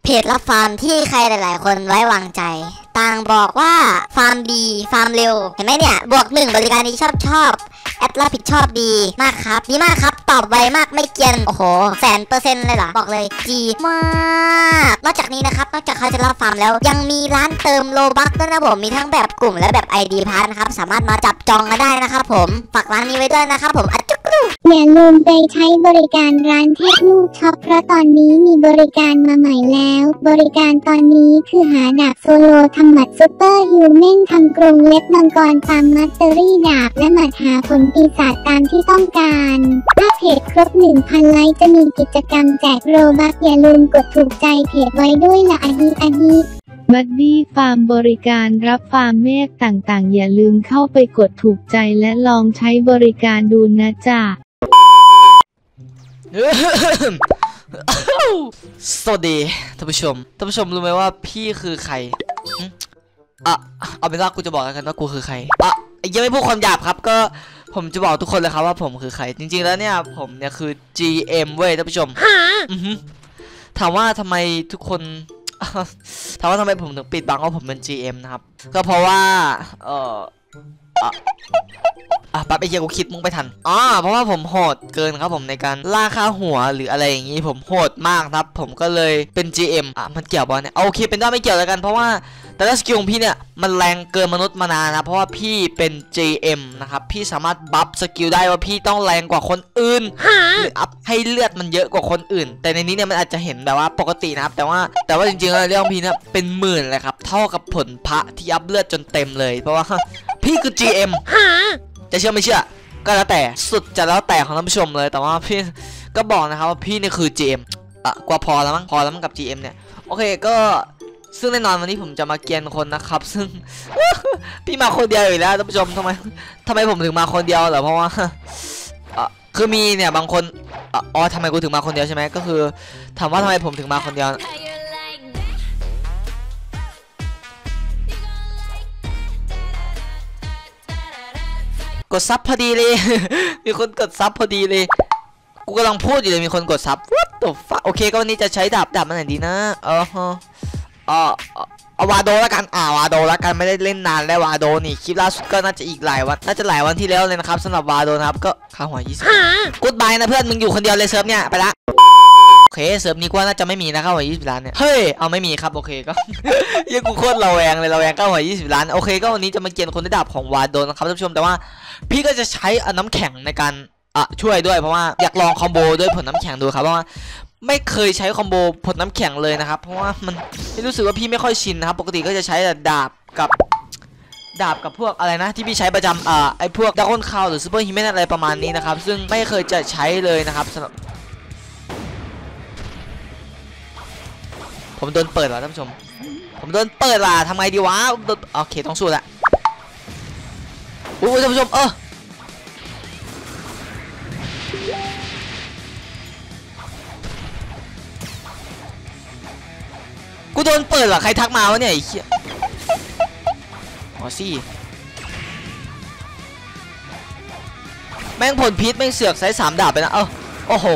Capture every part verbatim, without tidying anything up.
เพจรับฟาร์มที่ใครหลายๆคนไว้วางใจต่างบอกว่าฟาร์มดีฟาร์มเร็วเห็นไหมเนี่ยบวกหนึ่งบริการดีชอบชอบแอดรับผิดชอบดีมากครับดีมากครับตอบไวมากไม่เกียนโอ้โหแสนเปอร์เซ็นต์เลยเหรอบอกเลยดีมากนอกจากนี้นะครับนอกจากเขาจะรับฟาร์มแล้วยังมีร้านเติมโลบัคด้วยนะผมมีทั้งแบบกลุ่มและแบบ ไอ ดี พาร์ทนะครับสามารถมาจับจองกันได้นะครับผมฝากร้านนี้ไว้ด้วยนะครับผมอัจจุกรูอย่าลืมไปใช้บริการร้านเทคนูช็อปเพราะตอนนี้มีบริการมาใหม่แล้วบริการตอนนี้คือหาดาบโซโลทำหมัดซุปเปอร์ฮิวแมนทำกรงเล็บมังกรตามมัตเตอรี่ดาบและหมัดหาผลปีศาจตามที่ต้องการถ้าเพจครบ หนึ่งพัน ไลค์จะมีกิจกรรมแจกโรบัคอย่าลืมกดถูกใจเพจไว้ด้วยละอาฮิอาฮิบัดดี้ฟาร์มบริการรับฟาร์มเมฆต่างๆอย่าลืมเข้าไปกดถูกใจและลองใช้บริการดูนะจ๊ะสวัสดีท่านผู้ชมท่านผู้ชมรู้ไหมว่าพี่คือใครอ่ะเอาเป็นว่ากูจะบอกกันว่ากูคือใครอ่ะยังไม่พูดความหยาบครับก็ผมจะบอกทุกคนเลยครับว่าผมคือใครจริงๆแล้วเนี่ยผมเนี่ยคือ จี เอ็ม เว้ยท่านผู้ชมถามว่าทำไมทุกคนถามว่าทำไมผมถึงปิดบังว่าผมเป็น จี เอ็ม นะครับก็เพราะว่าเอออ่ะปั๊บไอ้เหี้ยกูคิดมึงไปทันอ๋อเพราะว่าผมโหดเกินครับผมในการล่าค่าหัวหรืออะไรอย่างงี้ผมโหดมากครับผมก็เลยเป็น จี เอ็ม อ่ะมันเกี่ยวบอลเนี่ยโอเคเป็นได้ไม่เกี่ยวแล้วกันเพราะว่าแต่ละสกิลของพี่เนี่ยมันแรงเกินมนุษย์มานานนะเพราะว่าพี่เป็น จี เอ็ม นะครับพี่สามารถบัฟสกิลได้ว่าพี่ต้องแรงกว่าคนอื่นหรืออัพให้เลือดมันเยอะกว่าคนอื่นแต่ในนี้เนี่ยมันอาจจะเห็นแบบว่าปกตินะครับแต่ว่าแต่ว่าจริงๆแล้วเรื่องพี่เนี่ยเป็นหมื่นเลยครับเท่ากับผลพระที่อัพเลือดจนเต็มเลยเพราะว่าพี่คือ จี เอ็ม จะเชื่อไม่เชื่อก็แล้วแต่สุดจะแล้วแต่ของท่านผู้ชมเลยแต่ว่าพี่ก็บอกนะครับว่าพี่นี่คือ จี เอ็ม อ่ะกว่าพอแล้วมั้งพอแล้วมั้งกับ จี เอ็ม เนี่ยโอเคก็ซึ่งแน่นอนวันนี้ผมจะมาเกียนคนนะครับซึ่ง พี่มาคนเดียวอยู่แล้วท่านผู้ชมทำไมทำไมผมถึงมาคนเดียวเหรอเพราะว่าอ่ะคือมีเนี่ยบางคนอ๋อทำไมกูถึงมาคนเดียวใช่ไหมก็คือถามว่าทำไมผมถึงมาคนเดียวกดซับพอดีเลย มีคนกดซับพอดีเลยกูกำลังพูดอยู่เลยมีคนกดซับ What the fuck โอเคก็วันนี้จะใช้ดาบดาบมันไหนดีนะเออเออเอาวาโดแล้วกันอ่าวาโดแล้วกันไม่ได้เล่นนานแล้ววาโดนี่คลิปล่าสุดก็น่าจะอีกหลายวันน่าจะหลายวันที่แล้วเลยนะครับสำหรับวาโดนะครับก็ค่าหัวยี่สิบกูดบายนะเพื่อนมึงอยู่คนเดียวเลยเซิร์ฟเนี่ยไปละโอเคเซิร์ฟนี้กว่าน่าจะไม่มีนะข้าวหัวยี่สิบล้านเนี่ยเฮ้ยเอาไม่มีครับโอเคก็ยังกูโคตรระแวงเลยระแวงข้าวหัวยี่สิบล้านโอเคก็วันนี้จะมาเกียนคนที่ดาบของวาโดนะครับท่านผู้ชมแต่ว่าพี่ก็จะใช้น้ำแข็งในการอ่ะช่วยด้วยเพราะว่าอยากลองคอมโบด้วยผลน้ำแข็งดูครับเพราะว่าไม่เคยใช้คอมโบผลน้ำแข็งเลยนะครับเพราะว่ามันไม่รู้สึกว่าพี่ไม่ค่อยชินนะครับปกติก็จะใช้แต่ดาบกับดาบกับพวกอะไรนะที่พี่ใช้ประจำอ่าไอพวกดราก้อนคาวหรือซูเปอร์ฮิวแมนอะไรประมาณนี้นะครับซึ่งไม่เคยจะใช้เลยนะครับสำหรับผมโดนเปิดว่ะท่านผู้ชมผมโดนเปิดว่ะทำไงดีวะโอเคต้องสู้ละโอ้ยท่านผู้ชมเออกูโดนเปิดเหรอใครทักมาวะเนี่ยไอ้เหี้ยอ๋อสิแม่งผลพิษแม่งเสือกใช้สามดาบไปนะเออโอ้โห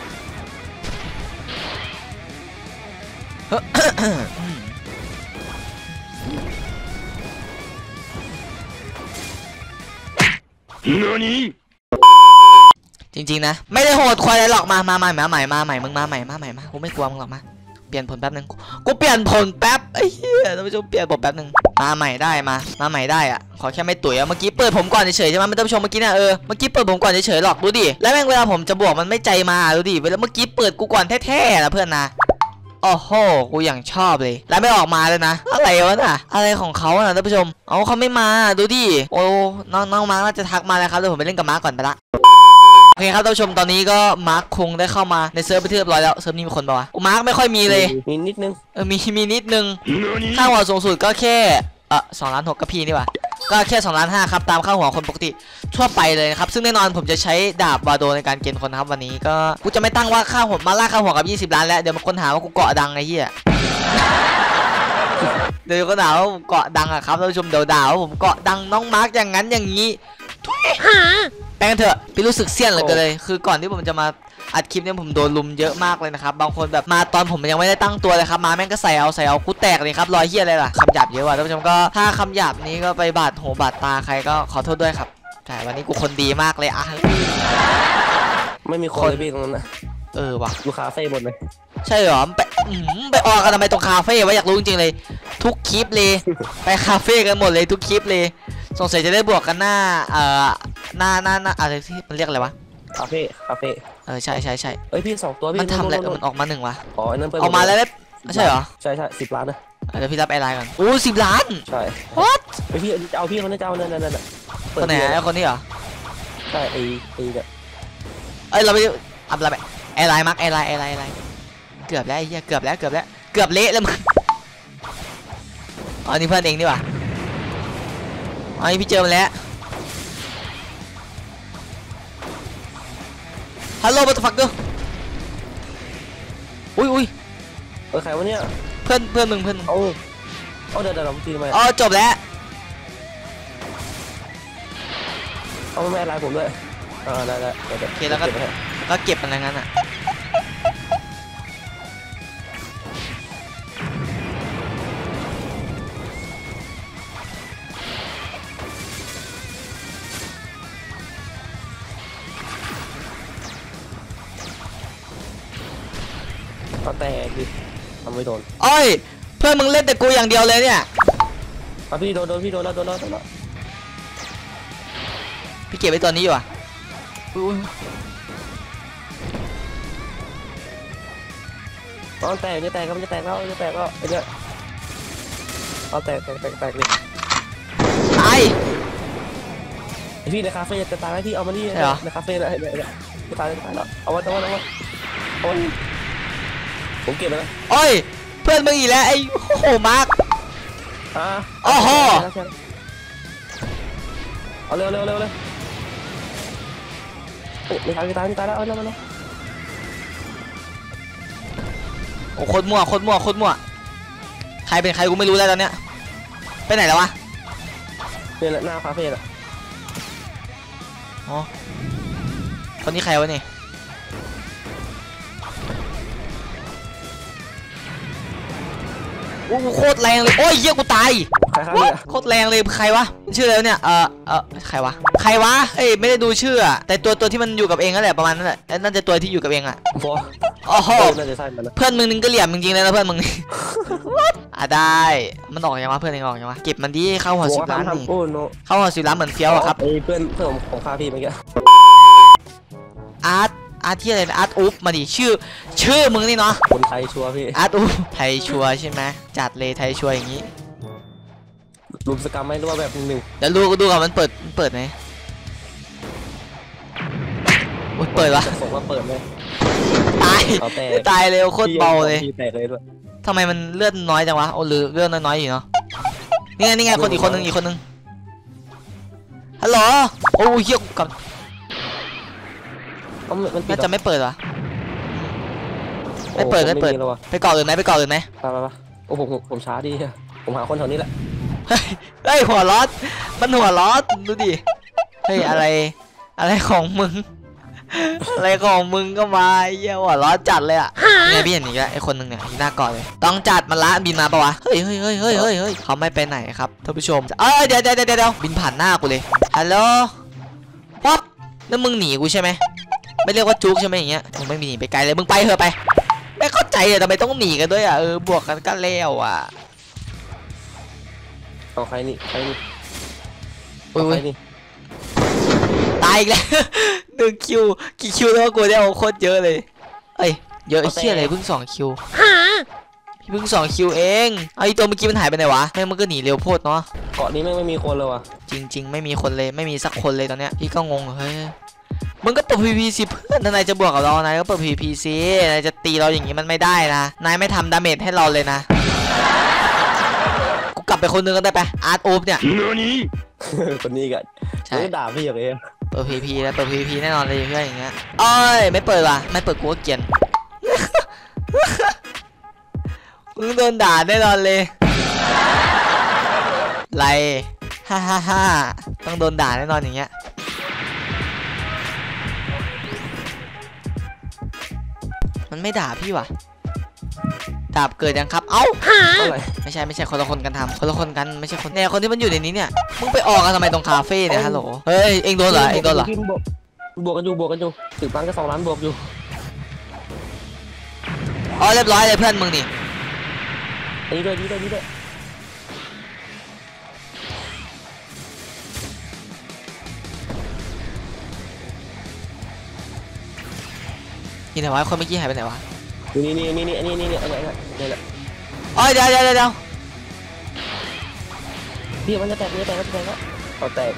จริงๆนะไม่ได้โหดควายอะไรหรอกมามาใหม่มาใหม่มาใหม่มึงมาใหม่มาใหม่มากูไม่กลัวมึงหรอกมาเปลี่ยนผลแป๊บนึงกูเปลี่ยนผลแป๊บไอ้เหี้ยท่านผู้ชมเปลี่ยนผลแป๊บนึงมาใหม่ได้มามาใหม่ได้อ่ะขอแค่ไม่ตุ๋ยอ่ะเมื่อกี้เปิดผมก่อนเฉยๆใช่ไหมท่านผู้ชมเมื่อกี้เนี่ยเออเมื่อกี้เปิดผมก่อนเฉยๆหรอกดูดิแล้วแม่งเวลาผมจะบวกมันไม่ใจมาดูดิเวลาเมื่อกี้เปิดกูก่อนแท้ๆนะเพื่อนนะโอ้โหกูอย่างชอบเลยแล้วไม่ออกมาเลยนะอะไรวะน่ะอะไรของเขาอ่ะท่านผู้ชมเอาเขาไม่มาดูดิโอ้น้องน้องมาร์คน่าจะทักมาแล้วครับเดี๋ยวผมไปเล่นกับมาร์คก่อนไปละโอเคครับท่านผู้ชมตอนนี้ก็มาร์คคงได้เข้ามาในเซิร์ฟไปเรียบร้อยแล้วเซิร์ฟนี้มีคนป่าวะมาร์คไม่ค่อยมีเลยมีนิดนึงเออมีมีนิดนึงค่าหัวสูงสุดก็แค่เออสองล้านหกกับพี่นี่ว่ะก็แค่สองล้านห้าครับตามค่าหัวคนปกติทั่วไปเลยครับซึ่งแน่นอนผมจะใช้ดาบวาโดในการเกณฑ์คนครับวันนี้ก็กูจะไม่ตั้งว่าค่าหัวมาล่าค่าหัวกับยี่สิบล้านแล้วเดี๋ยวมาคนหาว่ากูเกาะดังไอ้เหี้ยเดี๋ยวก็ด่าว่าผมเกาะดังอะครับท่านผู้ชมเดี๋ยวด่าว่าผมเกาะดังน้องมาร์คอย่างนั้นอย่างนี้แป้งเถอะพี่รู้สึกเสี้ยนเลยกันเลยคือก่อนที่ผมจะมาอัดคลิปเนี่ยผมโดนลุมเยอะมากเลยนะครับบางคนแบบมาตอนผมยังไม่ได้ตั้งตัวเลยครับมาแม่งก็ใส่เอาใส่เอากูแตกเลยครับรอยเหี้ยอะไรล่ะคำหยาบเยอะว่ะท่านผู้ชมก็ถ้าคำหยาบนี้ก็ไปบาดหูบาดตาใครก็ขอโทษด้วยครับใช่วันนี้กูคนดีมากเลยอะไม่มีคนเลยพี่ตรงนั้นนะเออว่ะดูคาเฟ่หมดเลยใช่เหรอไปไปออกกันทำไมตรงคาเฟ่วะอยากรู้จริงๆเลยทุกคลิปเลยไปคาเฟ่กันหมดเลยทุกคลิปเลยสงสัยจะได้บวกกันหน้าเอ่อหน้าหน้าหน้าอะไรที่มันเรียกอะไรวะคาเฟ่คาเฟ่เออใช่ใช่ใช่เอ้ยพี่สองตัวพี่มันทำอะไรมันออกมาหนึ่งวะอ๋อนั่นเปิดออกมาแล้วใช่เหรอใช่ใช่สิบล้านนะเดี๋ยวพี่รับไอไลน์ก่อนโอ้สิบล้านใช่ what ไอพี่จะเอาพี่คนนั้นจะเอานั่นนั่นนั่นคนไหนไอคนนี้เหรอใช่ไอไอเนี่ยเอ้ยเราไปอัพรับไอไลน์มักไอไลน์ไอไลน์ไอไลน์เกือบแล้วไอ้เหี้ยเกือบแล้วเกือบแล้วเกือบเละแล้วมึงอ๋อนี่เพื่อนเองดีกว่าอ๋อนี่พี่เจอมาแล้วฮัลโหลบัตฟักเกอร์อุ้ยอุ้ยเออใครวะเนี่ยเพื่อนเพื่อนมึงเพื่อนโอ้โอ้เดี๋ยวเดี๋ยวผมทีมาอ๋อจบแล้วเอาไม่อะไรผมด้วยอ่าได้ได้โอเคแล้วก็ก็เก็บอะไรงั้นอ่ะแต่ดิทำไม่โดนโอ้ยเพื่อนมึงเล่นแต่กูอย่างเดียวเลยเนี่ยพี่โดนโดนพี่โดนแล้วโดนแล้วโดนแล้วพี่เก็บไว้ตัวนี้อยู่อ่ะตอนแตกจะแตกก็มันจะแตกแล้วจะแตกแล้วไอ้เนี่ยเอาแตกแตกแตกแตกเลยตายพี่ในคาเฟ่จะตายไหมพี่เอามาดิในคาเฟ่เลยเนี่ยจะตายจะตายแล้วเอาไว้เอาไว้เอาไว้เอาไว้ผมเก็บแล้วโอ้ยเพื่อนมึงอีกแล้วไอ้โหมาร์กอ่าโอ้โหเอาเร็วเร็วเร็วเลยโอ้ไม่ตายไม่ตายไม่ตายแล้วเอาเร็วเร็วโอ้โคตรมั่วโคตรมั่วโคตรมั่วใครเป็นใครกูไม่รู้แล้วตอนเนี้ยไปไหนแล้ววะเนี่ยหน้าคาเฟ่ละอ๋อคนนี้ใครวะนี่โอ้โคตรแรงเลยโอ้ยเยี่ยกูตายโคตรแรงเลยใครวะชื่ออะไรเนี่ยเออเออใครวะใครวะเฮ้ยไม่ได้ดูชื่อแต่ตัวตัวที่มันอยู่กับเองนั่นแหละประมาณนั้นแหละนั่นจะตัวที่อยู่กับเองอ่ะโอ้โหเพื่อนมึงนึงก็เหลี่ยมจริงๆเลยนะเพื่อนมึงนี่อ่ะได้มันออกยังวะเพื่อนเองออกยังวะเก็บมันดิเข้าหัวสิบล้านนี่เข้าหัวสิบล้านเหมือนเฟี้ยวอะครับเพื่อนเพื่อนของข้าพี่เมื่อกี้อาร์ตอาร์ตที่อะไรอาร์ตอุ๊บมาดิชื่อชื่อมึงนี่เนาะคนไทยชัวร์พี่อาร์ตอุ๊บไทยชัวร์ใช่ไหมจัดเลยไทยชัวร์อย่างนี้รูปสกรรมไม่รู้ว่าแบบหนึ่งเดี๋ยวดูก็ดูก่อนมันเปิดมันเปิดไหมมันเปิดวะส่งมาเปิดเลยตายตายเร็วโคตรเบาเลยแตกเลยด้วยทำไมมันเลือดน้อยจังวะโอ้หรือเลือดน้อยๆอยู่เนาะนี่ไงนี่ไงคนอีกคนนึงอีกคนนึงฮัลโหลโอ้ยเฮียกับน่าจะไม่เปิดวะไม่เปิดไม่เปิดไปเกาะอื่นไหมไปเกาะอื่นไหมไปไปไปโอ้ผมผมช้าดีผมหาคนแถวนี้แหละเฮ้ยหัวร้อนมันหัวร้อนดูดิเฮ้ยอะไรอะไรของมึงอะไรของมึงก็มาเยี่ยหัวร้อนจัดเลยอ่ะไงพี่เห็นอีกแล้วไอ้คนนึงเนี่ยที่หน้าเกาะเลยต้องจัดมันละบินมาปะวะเฮ้ยเฮ้ยเฮ้ยเฮ้ยเฮ้ยเฮ้ยเขาไม่ไปไหนครับท่านผู้ชมเอ้ยเดี๋ยวเดี๋ยวเดี๋ยวบินผ่านหน้ากูเลยฮัลโหลป๊อปนั่นมึงหนีกูใช่ไหมไม่เรียกว่าจุกใช่ไหมอย่างเงี้ยมึงไม่หนีไปไกลเลยมึงไปเถอะไปไม่เข้าใจอะทำไมต้องหนีกันด้วยอ่ะเออบวกกันก็แล้วอ่ะเอาใครนี่ใครนี่อุ้ยนี่ตายอีกแล้วหนึ่งคิวกี่คิวแล้วกูได้เอาโคตรเยอะเลยเอ้ยเยอะไอ้เชี่ยอะไรเพิ่งสองคิวพี่เพิ่งสองคิวเองไอ้ตัวเมื่อกี้มันหายไปไหนวะแม่งมันก็หนีเร็วโพดเนาะเกาะนี้ไม่ไม่มีคนเลยวะจริงๆไม่มีคนเลยไม่มีสักคนเลยตอนเนี้ยพี่ก็งงเฮ้ยมึงก็เปิด พี พี สิเพื่อนนายจะบวกกับเรานายก็เปิด พี พี สินายจะตีเราอย่างนี้มันไม่ได้นะนายไม่ทำดาเมจให้เราเลยนะกูกลับไปคนนึงก็ได้ไปอาร์ตโอ๊บเนี่ยคนนี้กันใช่ด่าพี่อย่างเงี้ยเปิด พี พี แล้วเปิด พี พี แน่นอนเลยเพื่อนอย่างเงี้ยเอ้ยไม่เปิดว่ะไม่เปิดกูก็เกลียดมึงโดนด่าแน่นอนเลยไรฮ่าฮ่าฮ่าต้องโดนด่าแน่นอนอย่างเงี้ยมันไม่ด่าพี่ว่ะดาบเกิดยังครับเอ้าไม่ใช่ไม่ใช่คนละคนกันทำคนละคนกันไม่ใช่คนเนี่ยคนที่มันอยู่ในนี้เนี่ยมึงไปออกกันทำไมตรงคาเฟ่เนี่ยฮัลโหลเฮ้ยเองโดนเหรอเองโดนเหรอบวกกันอยู่บวกกันอยู่ถือปังก็สองล้านบวกอยู่อ๋อเรียบร้อยเลยเพื่อนมึงนี่นี่ด้วยนี่ด้วยนี่ด้วยนี่ไหนวะคนเมื่อกี้หายไปไหนวะนี่นี่นี่นี่นี่นี่นี่อะไรนะนี่แหละอ๋อเดี๋ยวเดี๋ยวเดี๋ยวพี่มันจะแตกมันจะแตกมันจะแตกแล้วเอาแตก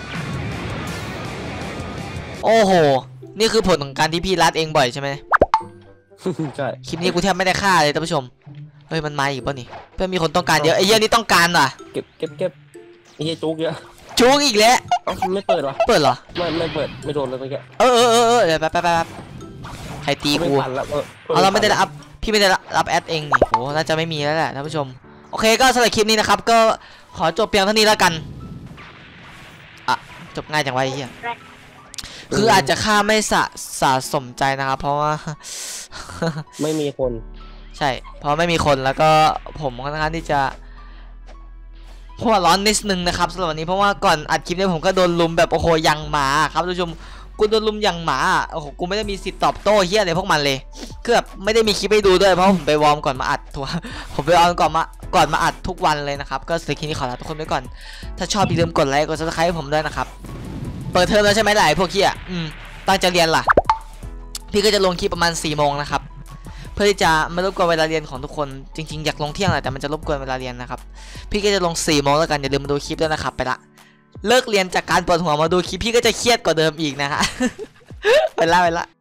โอ้โหนี่คือผลของการที่พี่รัดเองบ่อยใช่ไหมใช่คลิปนี้กูแทบไม่ได้ฆ่าเลยท่านผู้ชมเฮ้ยมันมาอีกป่ะนี่เพื่อนมีคนต้องการเยอะไอ้เหี้ยนี่ต้องการว่ะเก็บเก็บเก็บไอ้เหี้ยจุกเยอะจุกอีกแล้วเอ้าไม่เปิดหรอเปิดเหรอไม่ไม่เปิดไม่โดนเลยเมื่อกี้เออเออเออเออเดี๋ยวแป๊บแป๊บแป๊บใครตีกูเอาเราไม่ได้รับพี่ไม่ได้รับแอดเองนี่โหน่าจะไม่มีแล้วแหละท่านผู้ชมโอเคก็สำหรับคลิปนี้นะครับก็ขอจบเพียงเท่านี้แล้วกันอ่ะจบง่ายจังวะไอ้เหี้ยคืออาจจะฆ่าไม่สะสะสมใจนะครับเพราะว่าไม่มีคนใช่เพราะไม่มีคนแล้วก็ผมค่อนข้างที่จะหัวร้อนนิดนึงนะครับสำหรับวันนี้เพราะว่าก่อนอัดคลิปนี้ผมก็โดนลุมแบบโอ้โหยังหมาครับท่านผู้ชมกูโดนลุมยังหมาโอ้โหกูไม่ได้มีสิทธิ์ตอบโต้เฮียอะไรพวกมันเลยคือแบบไม่ได้มีคลิปให้ดูด้วยเพราะผมไปวอร์มก่อนมาอัดทัวผมไปวอร์มก่อนมาก่อนมาอัดทุกวันเลยนะครับก็สิ่งนี้ขอลาทุกคนไว้ก่อนถ้าชอบอย่าลืมกดไลค์กดซับสไครต์ให้ผมด้วยนะครับเปิดเทอมแล้วใช่ไหมหลายพวกเฮียอืมตั้งใจเรียนล่ะพี่ก็จะลงคลิปประมาณสี่โมงนะครับเพื่อที่จะไม่รบกวนเวลาเรียนของทุกคนจริงๆอยากลงเที่ยงแหละแต่มันจะรบกวนเวลาเรียนนะครับพี่ก็จะลงสี่โมงแล้วกันอย่าลืมมาดูคลิปด้วยนะครับไปละเลิกเรียนจากการปวดหัวมาดูคลิปพี่ก็จะเครียดกว่าเดิมอีกนะฮะไปละไปละ